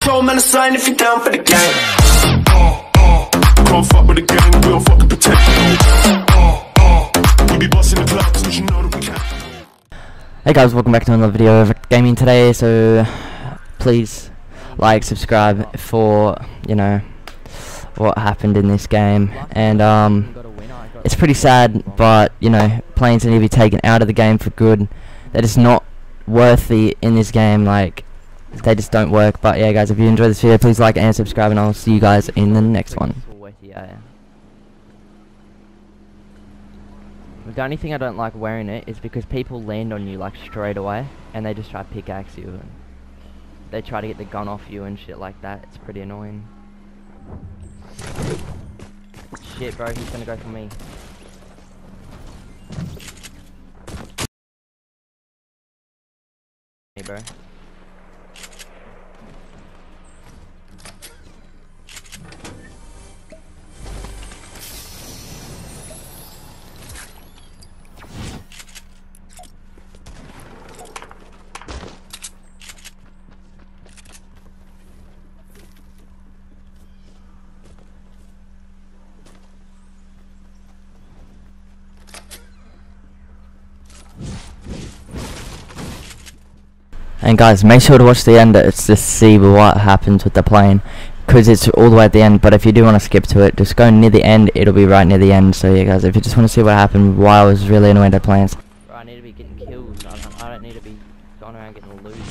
Throw man a sign if you're down for the game. Can't fuck with the game, we don't fucking pretend. We be bossing the clubs, cause you know that we can. Hey guys, welcome back to another video of gaming today. So please like, subscribe for, you know, what happened in this game. And it's pretty sad, but you know, planes need to be taken out of the game for good. That is not worthy in this game, like they just don't work. But yeah guys, if you enjoyed this video, please like and subscribe, and I'll see you guys in the next one. The only thing I don't like wearing it is because people land on you like straight away and they just try to pickaxe you and they try to get the gun off you and shit like that. It's pretty annoying. Shit bro, he's gonna go for me. Hey bro. And guys, make sure to watch the end. It's to see what happens with the plane, because it's all the way at the end. But if you do want to skip to it, just go near the end. It'll be right near the end. So yeah guys, if you just want to see what happened while I was really annoyed at planes. Bro, I need to be getting kills. I don't need to be going around getting loot.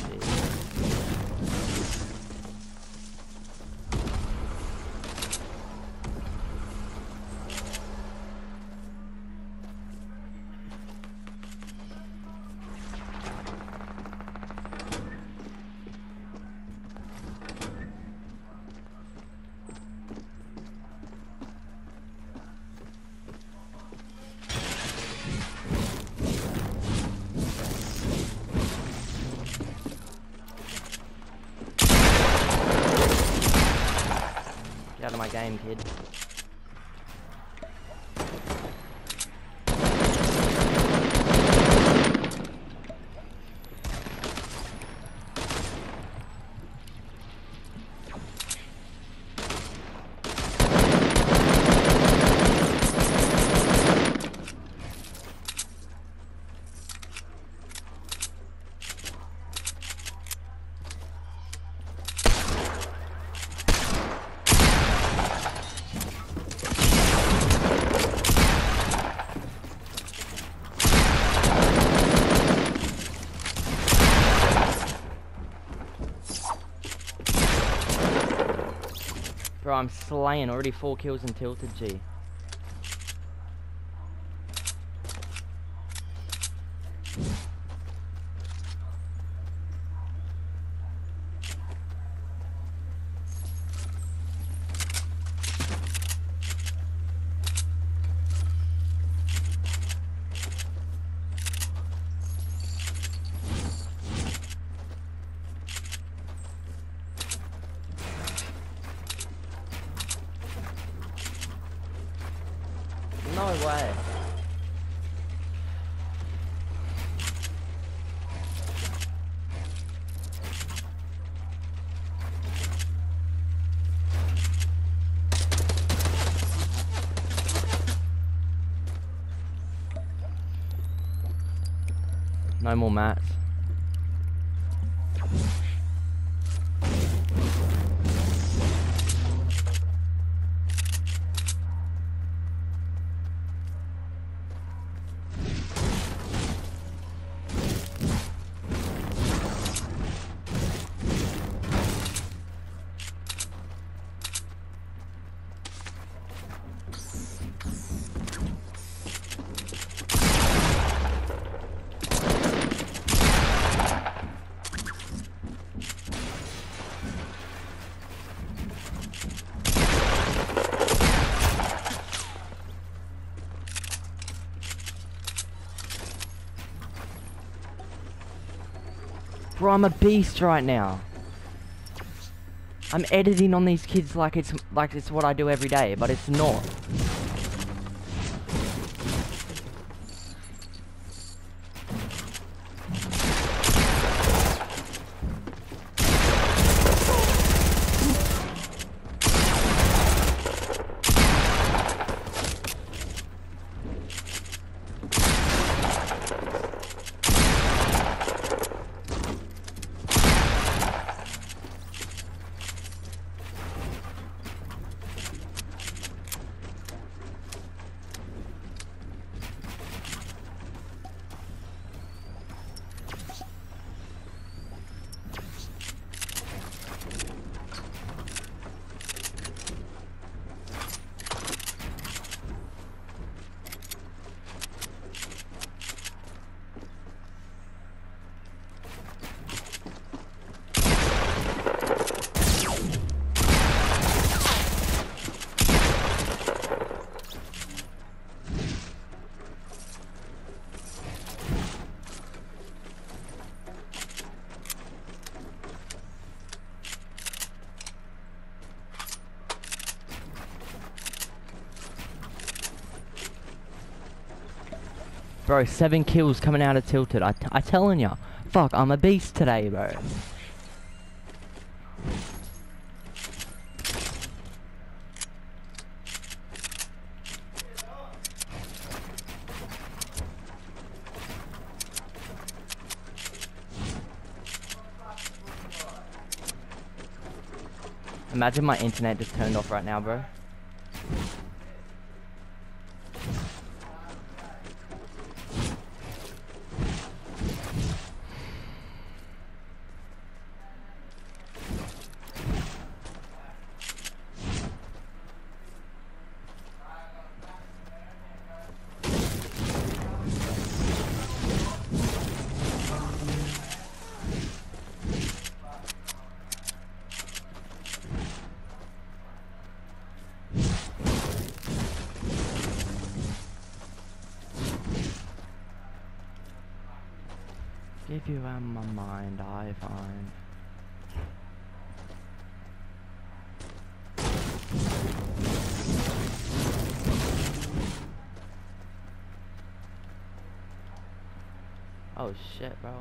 Get out of my game, kid. Bro, I'm slaying. Already 4 kills in Tilted G. No way. No more mats. Bro, I'm a beast right now. I'm editing on these kids like it's what I do every day, but it's not. Bro, 7 kills coming out of Tilted. I telling ya. Fuck, I'm a beast today, bro. Imagine my internet just turned off right now, bro. Give you out my mind, I find. Oh shit, bro.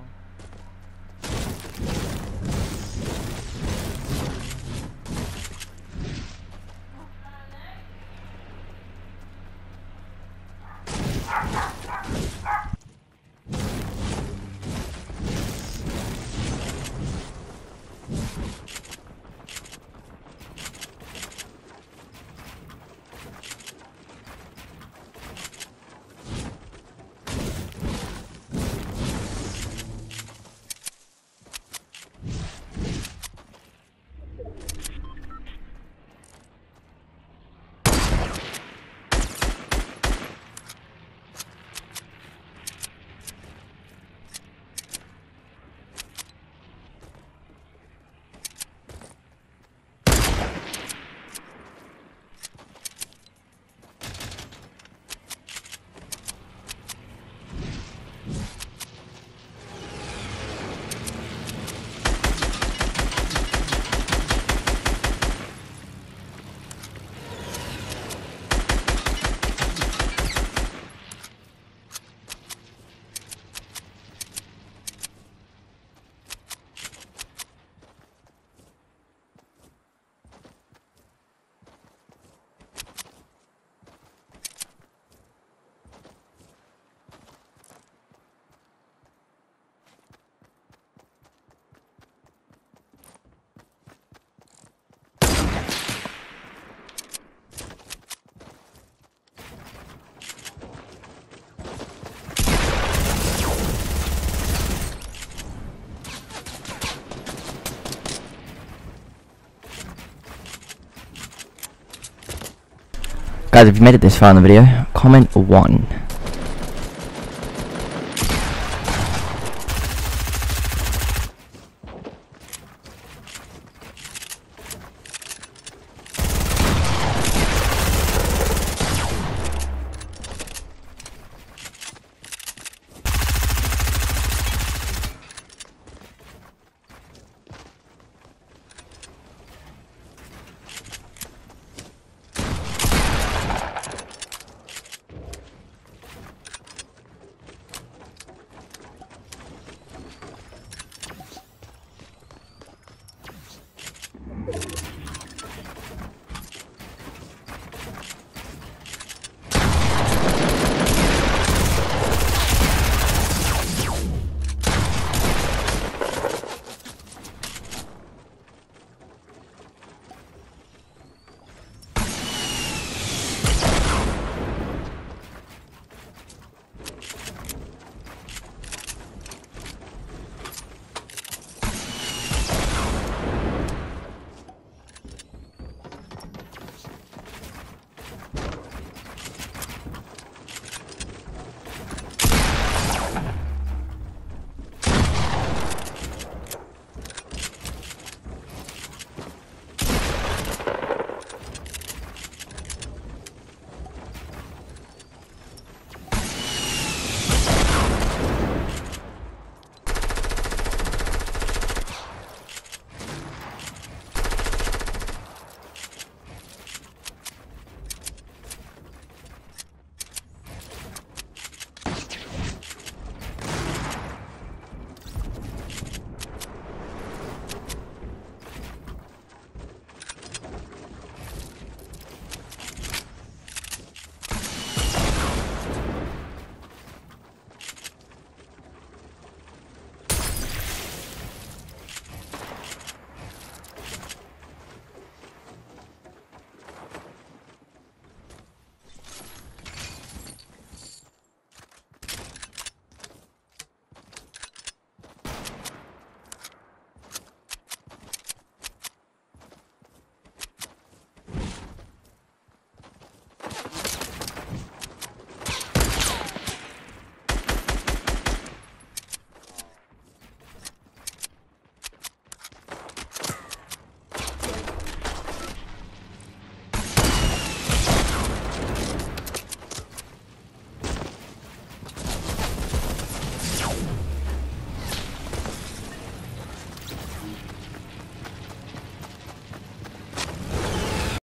Guys, if you made it this far in the video, comment 1.